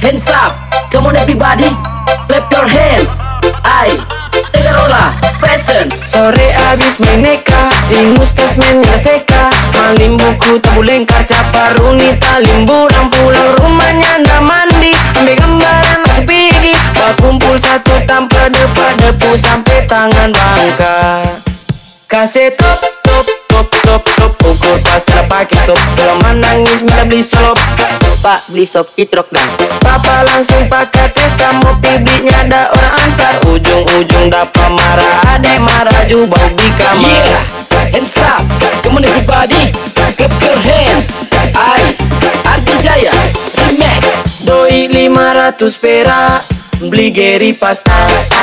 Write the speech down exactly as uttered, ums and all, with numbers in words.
hands up, come on everybody, clap your hands. Ay, Tegarola, present. Sore abis main neka, ingus tas main seka. Malimbuku tabulengkar caparuni talimburan. Pulang rumahnya ndak mandi, ambil gambaran masih pigi. Berkumpul satu tanpa depa-depu sampai tangan bangka. Kasih top, top, top, top, top. Ukur pas cara pakai top. Kalau menangis minta beli sop. Pak beli sop itrok dah. Papa langsung pakai testa, mau pibiknya ada orang antar. Ujung-ujung dapat marah, adek marah juga bau di kamar. Yeah, hands up, come on everybody, clap your hands. Ay, Ardi Jaya, remix. Doi lima ratus perak, beli Geri pasta.